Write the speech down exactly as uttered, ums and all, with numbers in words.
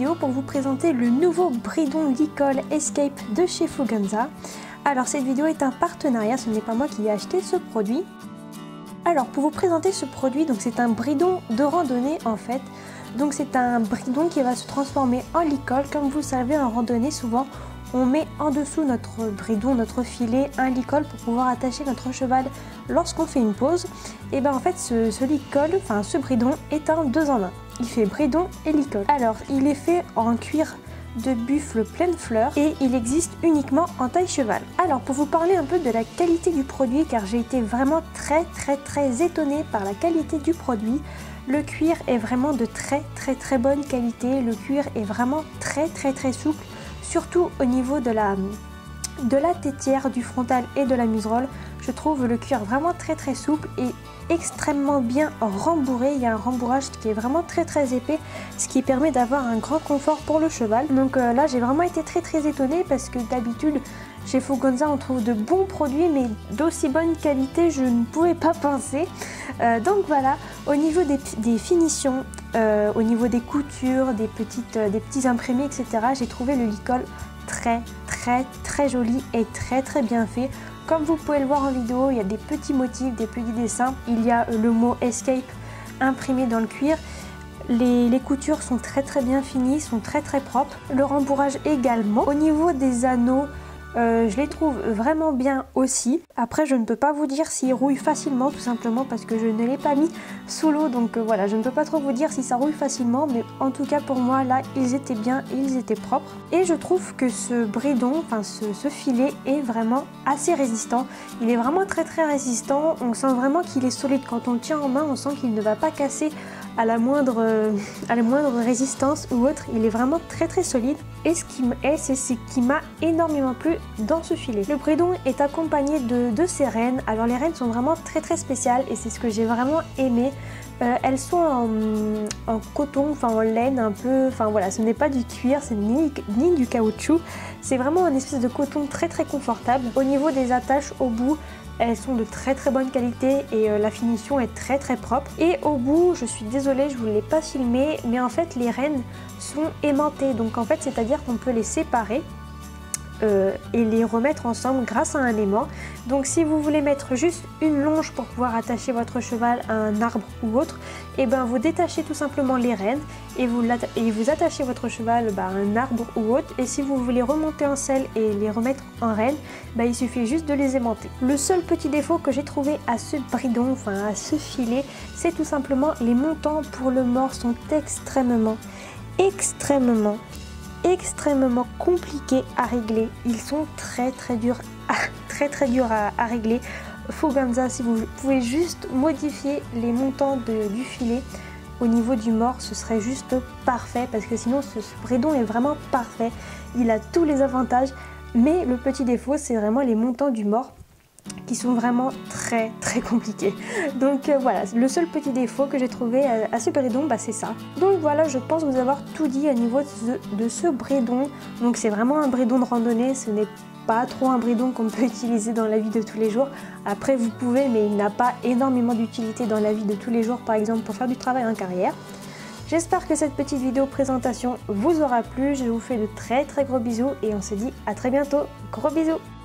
vidéo pour vous présenter le nouveau bridon Licol Escape de chez Fuganza. Alors cette vidéo est un partenariat, ce n'est pas moi qui ai acheté ce produit. Alors pour vous présenter ce produit, donc c'est un bridon de randonnée en fait. Donc c'est un bridon qui va se transformer en Licol. Comme vous le savez, en randonnée souvent on met en dessous notre bridon, notre filet, un Licol pour pouvoir attacher notre cheval lorsqu'on fait une pause. Et bien en fait ce, ce Licol, enfin ce bridon est un deux en un. Il fait bridon et Licol. Alors il est fait en cuir de buffle pleine fleur et il existe uniquement en taille cheval. Alors pour vous parler un peu de la qualité du produit, car j'ai été vraiment très très très étonnée par la qualité du produit. Le cuir est vraiment de très très très bonne qualité, le cuir est vraiment très très très souple, surtout au niveau de la, de la tétière, du frontal et de la muserolle. Je trouve le cuir vraiment très très souple et extrêmement bien rembourré. Il y a un rembourrage qui est vraiment très très épais, ce qui permet d'avoir un grand confort pour le cheval. Donc euh, là j'ai vraiment été très très étonnée parce que d'habitude chez Fuganza on trouve de bons produits, mais d'aussi bonne qualité je ne pouvais pas penser. Euh, donc voilà, au niveau des, des finitions, euh, au niveau des coutures, des, petites, euh, des petits imprimés, et cetera, j'ai trouvé le Licol très très très joli et très très bien fait. Comme vous pouvez le voir en vidéo, il y a des petits motifs, des petits dessins. Il y a le mot Escape imprimé dans le cuir. Les, les coutures sont très très bien finies, sont très très propres. Le rembourrage également. Au niveau des anneaux, euh, je les trouve vraiment bien aussi. Après, je ne peux pas vous dire s'ils rouillent facilement, tout simplement parce que je ne l'ai pas mis sous l'eau. Donc euh, voilà, je ne peux pas trop vous dire si ça rouille facilement, mais en tout cas pour moi, là, ils étaient bien et ils étaient propres. Et je trouve que ce bridon, enfin ce, ce filet est vraiment assez résistant. Il est vraiment très très résistant. On sent vraiment qu'il est solide. Quand on le tient en main, on sent qu'il ne va pas casser à la moindre, euh, à la moindre résistance ou autre. Il est vraiment très très solide. Et ce qui est, c'est ce qui m'a énormément plu dans ce filet. Le bridon est accompagné de, de ses rênes. Alors les rênes sont vraiment très très spéciales et c'est ce que j'ai vraiment aimé. Euh, elles sont en, en coton, enfin en laine un peu, enfin voilà, ce n'est pas du cuir, c'est ni, ni du caoutchouc. C'est vraiment un espèce de coton très très confortable. Au niveau des attaches au bout, elles sont de très très bonne qualité et euh, la finition est très très propre. Et au bout, je suis désolée, je ne vous l'ai pas filmé, mais en fait les rênes sont aimantées. Donc en fait, c'est-à-dire qu'on peut les séparer euh, et les remettre ensemble grâce à un aimant. Donc si vous voulez mettre juste une longe pour pouvoir attacher votre cheval à un arbre ou autre, et ben vous détachez tout simplement les rênes et vous, et vous attachez votre cheval bah, à un arbre ou autre. Et si vous voulez remonter en selle et les remettre en rênes, bah, il suffit juste de les aimanter. Le seul petit défaut que j'ai trouvé à ce bridon, enfin à ce filet, c'est tout simplement les montants pour le mors sont extrêmement, extrêmement extrêmement compliqués à régler. Ils sont très très durs à, très très durs à, à régler. Fuganza, si vous pouvez juste modifier les montants de, du filet au niveau du mors, ce serait juste parfait, parce que sinon ce, ce bridon est vraiment parfait. Il a tous les avantages, mais le petit défaut c'est vraiment les montants du mors qui sont vraiment très très compliqués. Donc euh, voilà, le seul petit défaut que j'ai trouvé à, à ce bridon, bah, c'est ça. Donc voilà, je pense vous avoir tout dit à niveau de ce, de ce bridon. Donc c'est vraiment un bridon de randonnée, ce n'est pas trop un bridon qu'on peut utiliser dans la vie de tous les jours. Après vous pouvez, mais il n'a pas énormément d'utilité dans la vie de tous les jours, par exemple pour faire du travail en carrière. J'espère que cette petite vidéo présentation vous aura plu. Je vous fais de très très gros bisous et on se dit à très bientôt. Gros bisous!